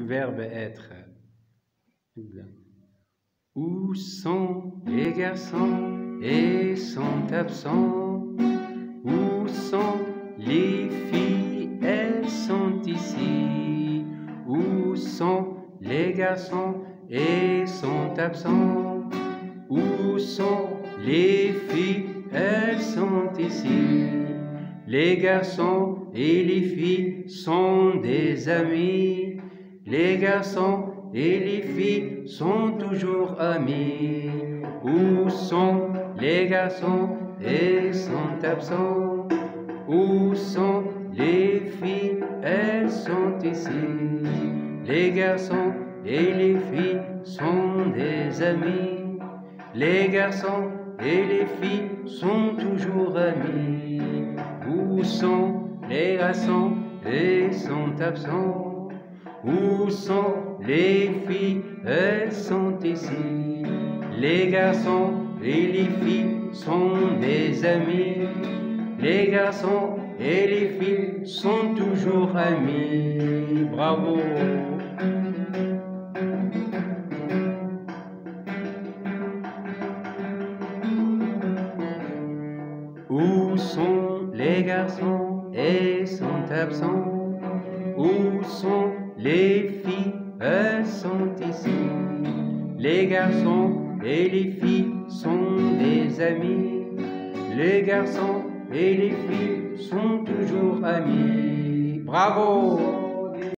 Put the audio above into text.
verbe être. Où sont les garçons et sont absents? Où sont les filles? Elles sont ici. Où sont les garçons et sont absents? Où sont les filles? Elles sont ici. Les garçons et les filles sont des amis. Les garçons et les filles sont toujours amis. Où sont les garçons et sont absents? Où sont les filles? Elles sont ici. Les garçons et les filles sont des amis. Les garçons et les filles sont toujours amis. Où sont les garçons et sont absents? Où sont les filles? Elles sont ici. Les garçons et les filles sont des amis. Les garçons et les filles sont toujours amis. Bravo! Où sont les garçons et sont absents? Où sont les filles? Elles sont ici. Les garçons et les filles sont des amis. Les garçons et les filles sont toujours amis. Bravo!